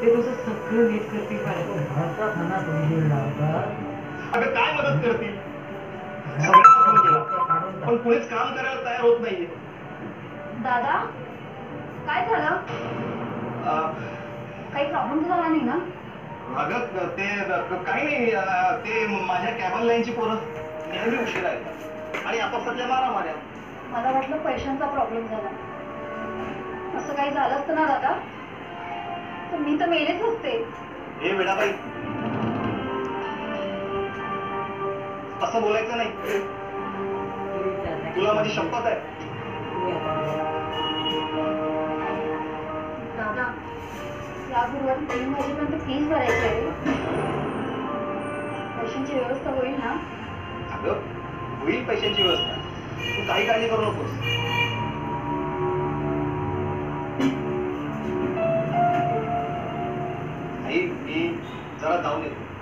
ते तुझं सगळं नीट करतील बाळा. घरचा खाना तुम्ही अगं काय मदत करतील? सगळ्यांना फोन केला पण कुणीच काम करायला तयार होत नाहीये. दादा काय झालं? काही प्रॉब्लेम झाला नाही ना? अगं ते काही नाही, ते माझ्या कॅबन लाईनची पोरं नेहमी उशिरा येतात आणि आता सध्या मारामाऱ्या. मला वाटलं पैशांचा प्रॉब्लेम झाला. असं काही झालं असतं ना दादा तर मी तर मेलेच असते. हे वेडाबाई, असं बोलायचं नाही. तुला माझी शपथ आहे. दादा या गुरुवारी 3 वाजेपर्यंत फीस भरायची आहे. पैशांची व्यवस्था होईल ना? अगं होईल पैशांची व्यवस्था, तू काही काळजी करू नकोस. आई मी जरा जाऊन येतो.